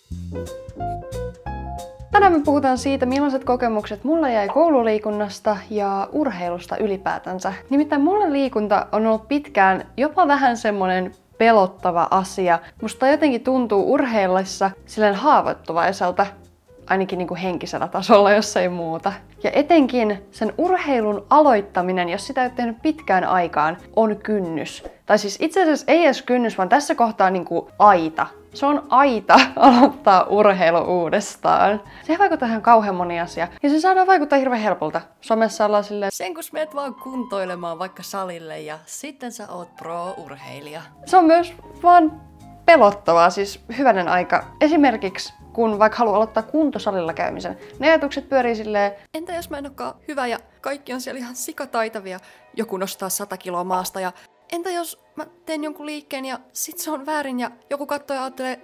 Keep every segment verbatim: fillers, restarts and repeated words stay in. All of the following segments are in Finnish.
Tänään me puhutaan siitä, millaiset kokemukset mulla jäi koululiikunnasta ja urheilusta ylipäätänsä. Nimittäin mulle liikunta on ollut pitkään jopa vähän semmonen pelottava asia. Musta jotenkin tuntuu urheillessa silleen haavoittuvaiselta, ainakin niinku henkisellä tasolla, jos ei muuta. Ja etenkin sen urheilun aloittaminen, jos sitä ei ole tehnyt pitkään aikaan, on kynnys. Tai siis itse asiassa ei edes kynnys, vaan tässä kohtaa niinku aita. Se on aita aloittaa urheilu uudestaan. Se vaikuttaa ihan kauhean moni asia. Ja se saadaan vaikuttaa hirveän helpolta. Somessa ollaan silleen, sen kun meet vaan kuntoilemaan vaikka salille ja sitten sä oot pro-urheilija. Se on myös vaan pelottavaa, siis hyvänen aika. Esimerkiksi kun vaikka haluaa aloittaa kuntosalilla käymisen, ne ajatukset pyörii silleen, entä jos mä en olekaan hyvä ja kaikki on siellä ihan sikataitavia, joku nostaa sata kiloa maasta ja entä jos mä teen jonkun liikkeen ja sit se on väärin ja joku katsoo ja ajattelee,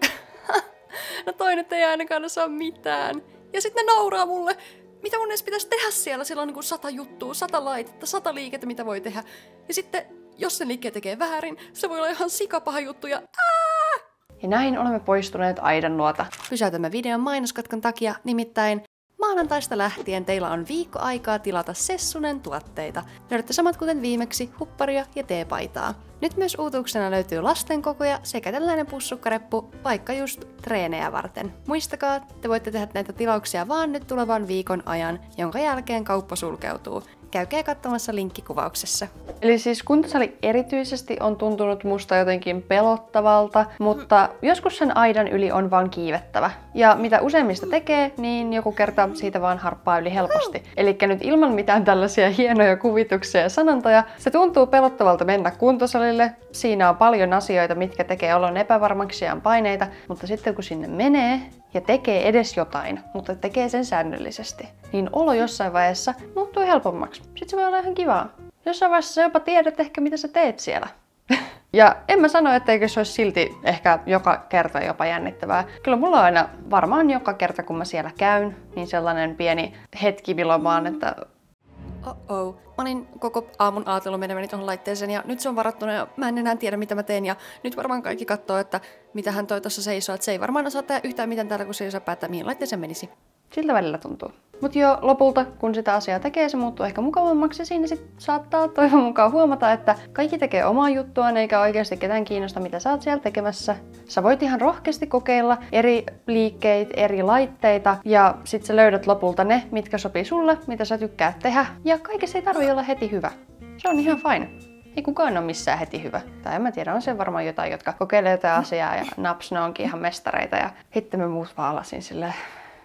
no toi nyt ei ainakaan osaa mitään. Ja sitten ne nauraa mulle, mitä mun edes pitäisi tehdä siellä, siellä on niin kuin sata juttua, sata laitetta, sata liikettä, mitä voi tehdä. Ja sitten, jos sen liikkeen tekee väärin, se voi olla ihan sikapaha juttu ja ää! Ja näin olemme poistuneet aidan luota. Pysäytämme videon mainoskatkan takia, nimittäin maanantaista lähtien teillä on viikko aikaa tilata Sessunen tuotteita. Löydätte samat kuten viimeksi, hupparia ja teepaitaa. Nyt myös uutuuksena löytyy lastenkokoja sekä tällainen pussukkareppu, vaikka just treenejä varten. Muistakaa, te voitte tehdä näitä tilauksia vaan nyt tulevan viikon ajan, jonka jälkeen kauppa sulkeutuu. Käykää katsomassa linkkikuvauksessa. Eli siis kuntosali erityisesti on tuntunut musta jotenkin pelottavalta, mutta joskus sen aidan yli on vaan kiivettävä. Ja mitä useimmista tekee, niin joku kerta siitä vaan harppaa yli helposti. Elikkä nyt ilman mitään tällaisia hienoja kuvituksia ja sanontoja, se tuntuu pelottavalta mennä kuntosalille. Siinä on paljon asioita, mitkä tekee olon epävarmaksi ja on paineita, mutta sitten kun sinne menee ja tekee edes jotain, mutta tekee sen säännöllisesti, niin olo jossain vaiheessa muuttuu helpommaksi. Sitten se voi olla ihan kivaa. Jossain vaiheessa sä jopa tiedät ehkä, mitä sä teet siellä. Ja en mä sano, etteikö se olisi silti ehkä joka kerta jopa jännittävää. Kyllä mulla on aina varmaan joka kerta, kun mä siellä käyn, niin sellainen pieni hetki, milloin vaan, että oh-oh. Mä olin koko aamun ajatellut menemään tuohon laitteeseen ja nyt se on varattuna ja mä en enää tiedä mitä mä teen ja nyt varmaan kaikki katsoo, että mitä hän toi tossa seisoo, että se ei varmaan osaa tehdä yhtään mitään täällä, kun se ei osaa päättää mihin laitteeseen menisi. Siltä välillä tuntuu. Mut jo lopulta, kun sitä asiaa tekee, se muuttuu ehkä mukavammaksi ja siinä sit saattaa toivon mukaan huomata, että kaikki tekee omaa juttuaan eikä oikeasti ketään kiinnosta, mitä sä oot siellä tekemässä. Sä voit ihan rohkeasti kokeilla eri liikkeitä, eri laitteita ja sit sä löydät lopulta ne, mitkä sopii sulle, mitä sä tykkäät tehdä. Ja kaikessa ei tarvii olla heti hyvä. Se on ihan fine. Ei kukaan ole missään heti hyvä. Tai en mä tiedä, on se varmaan jotain, jotka kokeilee jotain asiaa ja naps, ne onkin ihan mestareita ja sitten me muut vaan alasin silleen.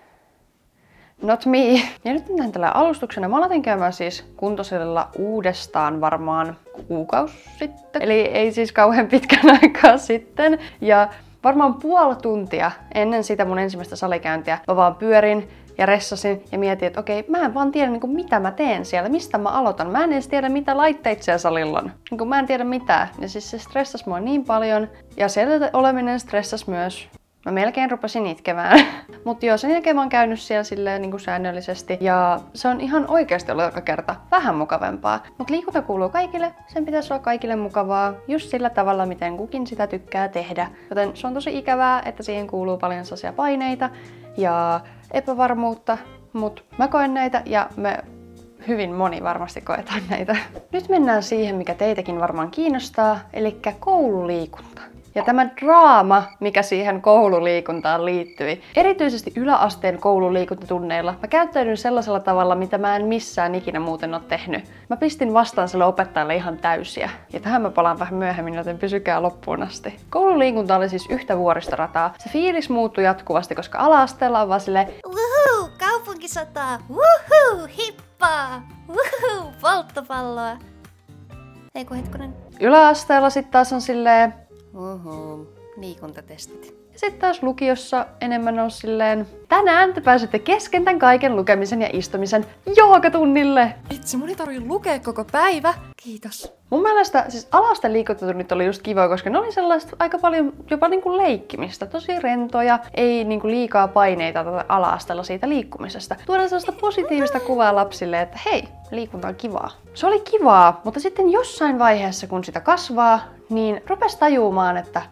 Not me. Ja nyt mennään tällä alustuksena. Mä aloitin käymään siis kuntosalilla uudestaan varmaan kuukausi sitten. Eli ei siis kauhean pitkän aikaa sitten. Ja varmaan puoli tuntia ennen sitä mun ensimmäistä salikäyntiä mä vaan pyörin ja ressasin ja mietin, että okei, mä en vaan tiedä, niin kuin, mitä mä teen siellä, mistä mä aloitan. Mä en edes tiedä, mitä laitteita siellä salilla on. Niin kuin, mä en tiedä mitään. Ja siis se stressasi mua niin paljon. Ja siellä oleminen stressasi myös. Mä melkein rupesin itkemään. Mut joo, sen jälkeen mä oon käynyt siellä silleen niin kuin säännöllisesti. Ja se on ihan oikeasti ollut joka kerta vähän mukavempaa. Mut liikunta kuuluu kaikille, sen pitäisi olla kaikille mukavaa. Just sillä tavalla, miten kukin sitä tykkää tehdä. Joten se on tosi ikävää, että siihen kuuluu paljon sellaisia paineita ja epävarmuutta. Mut mä koen näitä ja me hyvin moni varmasti koetaan näitä. Nyt mennään siihen, mikä teitäkin varmaan kiinnostaa, eli koululiikunta. Ja tämä draama, mikä siihen koululiikuntaan liittyi. Erityisesti yläasteen koululiikuntatunneilla mä käyttäydyn sellaisella tavalla, mitä mä en missään ikinä muuten ole tehnyt. Mä pistin vastaan sille opettajalle ihan täysiä. Ja tähän mä palaan vähän myöhemmin, joten pysykää loppuun asti. Koululiikunta oli siis yhtä vuoristorataa. Se fiilis muuttui jatkuvasti, koska ala-asteella on vaan silleen Wuhuu, kaupunkisotaa! Wuhuu, hippaa! Wuhuu, polttopalloa! Eiku hetkonen. Yläasteella sit taas on silleen Uhu, liikuntatestit. Sitten taas lukiossa enemmän on silleen, tänään te pääsette kesken tämän kaiken lukemisen ja istumisen joogatunnille. Itse, mun ei tarvii lukea koko päivä. Kiitos. Mun mielestä siis ala-asteen liikuntatunnit oli just kivoja, koska ne oli sellaista aika paljon jopa niinku leikkimistä. Tosi rentoja, ei niinku liikaa paineita tätä ala-asteella siitä liikkumisesta. Tuodaan sellaista positiivista kuvaa lapsille, että hei, liikunta on kivaa. Se oli kivaa, mutta sitten jossain vaiheessa kun sitä kasvaa, niin rupesi tajumaan, että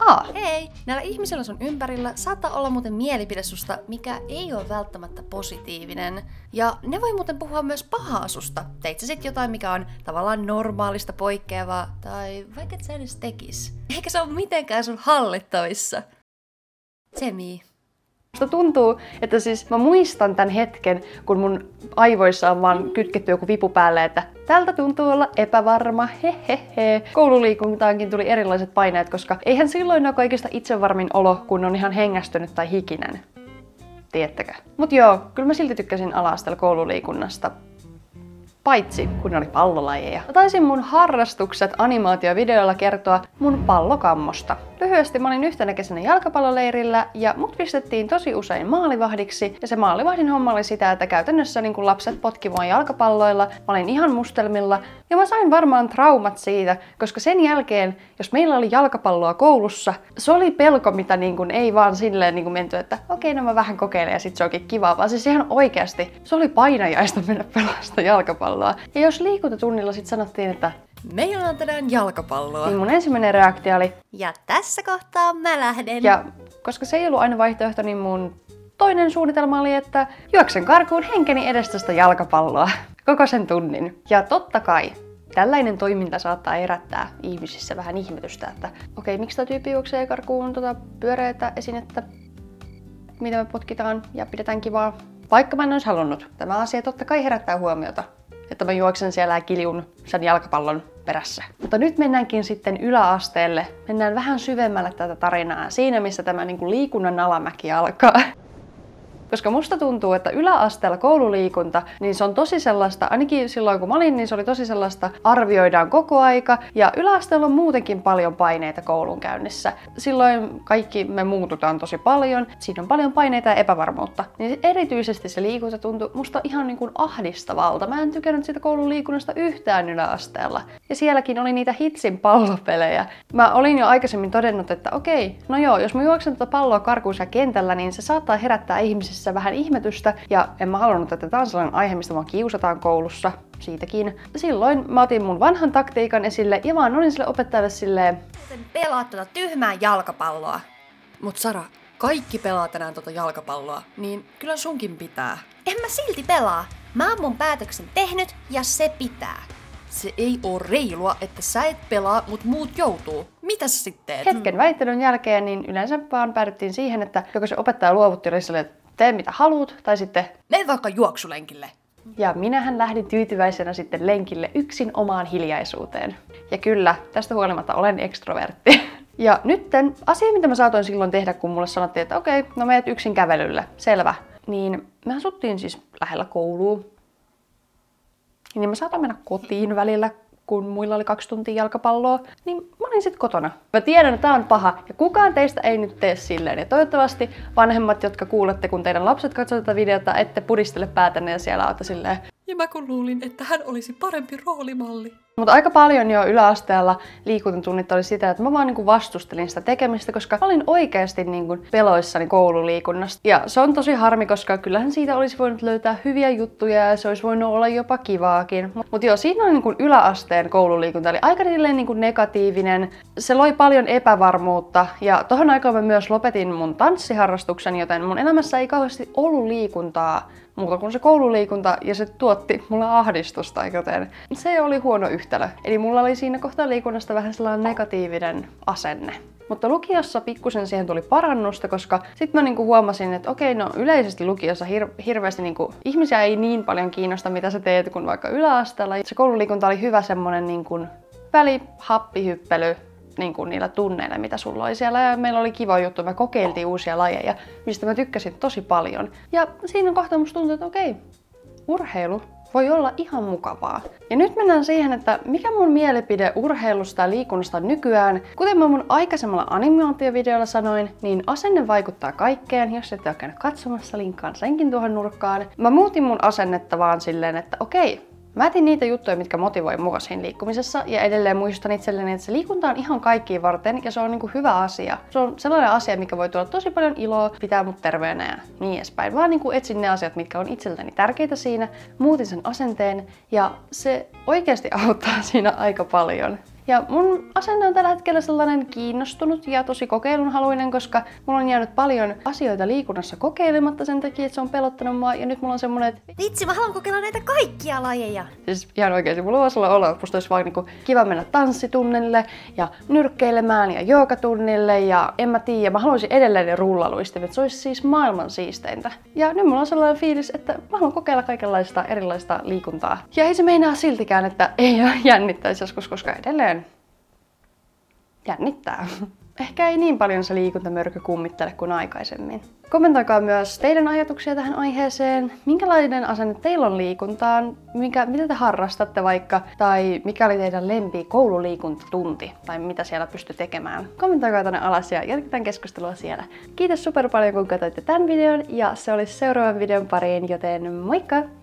Aa, Hei! Näillä ihmisillä sun ympärillä saattaa olla muuten mielipide susta, mikä ei ole välttämättä positiivinen. Ja ne voi muuten puhua myös pahaa susta. Teit sä sit jotain, mikä on tavallaan normaalista poikkeavaa, tai vaikka et sä edes tekis. Eikä se ole mitenkään sun hallittavissa. Semi. musta tuntuu, että siis mä muistan tämän hetken, kun mun aivoissa on vaan kytketty joku vipu päälle, että tältä tuntuu olla epävarma, hehehe. Koululiikuntaankin tuli erilaiset paineet, koska eihän silloin ole kaikista itsevarmin olo, kun on ihan hengästynyt tai hikinen. Tiedättekö? Mut joo, kyllä mä silti tykkäsin ala-asteella koululiikunnasta. Paitsi kun oli pallolajeja. Mä taisin mun harrastukset animaatiovideoilla kertoa mun pallokammosta. Lyhyesti mä olin yhtenä kesänä jalkapalloleirillä ja mut pistettiin tosi usein maalivahdiksi. Ja se maalivahdin homma oli sitä, että käytännössä niin kun lapset potki mua jalkapalloilla. Mä olin ihan mustelmilla ja mä sain varmaan traumat siitä, koska sen jälkeen, jos meillä oli jalkapalloa koulussa, se oli pelko, mitä niin kun ei vaan silleen niin kun menty, että okei, okay, no mä vähän kokeilen ja sit se onkin kivaa, vaan siis ihan oikeasti se oli painajaista mennä pelasta jalkapalloa. Ja jos liikuntatunnilla sit sanottiin, että meillä on tänään jalkapalloa, niin mun ensimmäinen reaktio oli ja tässä kohtaa mä lähden. Ja koska se ei ollut aina vaihtoehto, niin mun toinen suunnitelma oli, että juoksen karkuun henkeni edestä sitä jalkapalloa koko sen tunnin. Ja totta kai tällainen toiminta saattaa herättää ihmisissä vähän ihmetystä, että okei, miksi tämä tyyppi juoksee karkuun tota pyöreätä esinettä, mitä me potkitaan ja pidetään kivaa. Vaikka mä en olisi halunnut, tämä asia totta kai herättää huomiota, että mä juoksen siellä ja kiljun sen jalkapallon perässä. Mutta nyt mennäänkin sitten yläasteelle. Mennään vähän syvemmälle tätä tarinaa siinä, missä tämä niin kuin liikunnan alamäki alkaa. Koska musta tuntuu, että yläasteella koululiikunta, niin se on tosi sellaista, ainakin silloin kun mä olin, niin se oli tosi sellaista, arvioidaan koko aika. Ja yläasteella on muutenkin paljon paineita koulun käynnissä. Silloin kaikki me muututaan tosi paljon, siinä on paljon paineita ja epävarmuutta. Niin erityisesti se liikunta tuntui musta ihan niin kuin ahdistavalta. Mä en tykännyt siitä koululiikunnasta yhtään yläasteella. Ja sielläkin oli niitä hitsin pallopelejä. Mä olin jo aikaisemmin todennut, että okei, no joo, jos mä juoksen tuota palloa karkuun kentällä, niin se saattaa herättää ihmisissä vähän ihmetystä, ja en mä halunnut, että tämä on sellainen aihe, mistä mua kiusataan koulussa, siitäkin. Silloin mä otin mun vanhan taktiikan esille, ja vaan olin sille opettajalle silleen, Pelaat tuota tyhmää jalkapalloa. Mut Sara, kaikki pelaa tänään tota jalkapalloa, niin kyllä sunkin pitää. En mä silti pelaa. Mä oon mun päätöksen tehnyt, ja se pitää. Se ei oo reilua, että sä et pelaa, mut muut joutuu. Mitä sä sitten teet? Hetken väittelyn jälkeen, niin yleensä vaan päädyttiin siihen, että joko se opettaja luovutti oli silleen, että tee mitä haluut, tai sitten mene vaikka juoksulenkille. Ja minähän lähdin tyytyväisenä sitten lenkille yksin omaan hiljaisuuteen. Ja kyllä, tästä huolimatta olen ekstrovertti. Ja nytten asia, mitä mä saatoin silloin tehdä, kun mulle sanottiin, että okei, no meet yksin kävelylle, selvä. Niin me asuttiin siis lähellä koulua. Niin mä saatoin mennä kotiin välillä, kun muilla oli kaksi tuntia jalkapalloa, niin mä olin sit kotona. Mä tiedän, että tää on paha, ja kukaan teistä ei nyt tee silleen. Ja toivottavasti vanhemmat, jotka kuulette, kun teidän lapset katsoo tätä videota, ette pudistele päätänne ja siellä ootte silleen. Ja mä kun luulin, että hän olisi parempi roolimalli. Mutta aika paljon jo yläasteella liikuntatunnit oli sitä, että mä vaan niinku vastustelin sitä tekemistä, koska mä olin oikeasti niinku peloissani koululiikunnasta. Ja se on tosi harmi, koska kyllähän siitä olisi voinut löytää hyviä juttuja ja se olisi voinut olla jopa kivaakin. Mutta joo, siinä oli niinku yläasteen koululiikunta, eli aika niinku negatiivinen. Se loi paljon epävarmuutta ja tohon aikaan mä myös lopetin mun tanssiharrastuksen, joten mun elämässä ei kauheasti ollut liikuntaa muuta kuin se koululiikunta, ja se tuotti mulle ahdistusta, joten se oli huono yhtälö. Eli mulla oli siinä kohtaa liikunnasta vähän sellainen negatiivinen asenne. Mutta lukiossa pikkusen siihen tuli parannusta, koska sitten mä niinku huomasin, että okei, no yleisesti lukiossa hir- hirveästi niinku, ihmisiä ei niin paljon kiinnosta, mitä sä teet, kuin vaikka yläasteella. Se koululiikunta oli hyvä semmonen niinku väli-happihyppely, niin kuin niillä tunneilla, mitä sulla oli siellä. Ja meillä oli kiva juttu, me kokeiltiin uusia lajeja, mistä mä tykkäsin tosi paljon. Ja siinä kohtaa musta tuntui, että okei, urheilu voi olla ihan mukavaa. Ja nyt mennään siihen, että mikä mun mielipide urheilusta ja liikunnasta nykyään. Kuten mä mun aikaisemmalla animaatiovideolla sanoin, niin asenne vaikuttaa kaikkeen. Jos et ole käynyt katsomassa, linkkaan senkin tuohon nurkkaan. Mä muutin mun asennetta vaan silleen, että okei, mä etin niitä juttuja, mitkä motivoi mua siinä liikkumisessa, ja edelleen muistan itselleni, että se liikunta on ihan kaikkiin varten ja se on niinku hyvä asia. Se on sellainen asia, mikä voi tuoda tosi paljon iloa, pitää mut terveenä ja niin edespäin. Vaan niinku etsin ne asiat, mitkä on itselleni tärkeitä siinä, muutin sen asenteen ja se oikeasti auttaa siinä aika paljon. Ja mun asenne on tällä hetkellä sellainen kiinnostunut ja tosi kokeilunhaluinen, koska mulla on jäänyt paljon asioita liikunnassa kokeilematta sen takia, että se on pelottanut mua. Ja nyt mulla on semmonen, että Vitsi, mä haluan kokeilla näitä kaikkia lajeja. siis ihan oikeesti, mulla voisi olla olo, musta olisi vaan niinku kiva mennä tanssitunnille ja nyrkkeilemään ja joogatunnille ja en mä tiedä, mä haluaisin edelleen ne rullaluistimet, se olisi siis maailman siisteintä. Ja nyt mulla on sellainen fiilis, että mä haluan kokeilla kaikenlaista erilaista liikuntaa. Ja ei se meinaa siltikään, että ei jännittäisi joskus, koska edelleen jännittää. Ehkä ei niin paljon se liikuntamörkö kummittele kuin aikaisemmin. Kommentoikaa myös teidän ajatuksia tähän aiheeseen. Minkälainen asenne teillä on liikuntaan? Mikä, mitä te harrastatte vaikka? Tai mikä oli teidän lempi koululiikuntatunti? Tai mitä siellä pystyy tekemään? Kommentoikaa tänne alas ja jatketaan keskustelua siellä. Kiitos super paljon kun katsoitte tämän videon ja se olisi seuraavan videon pariin, joten moikka!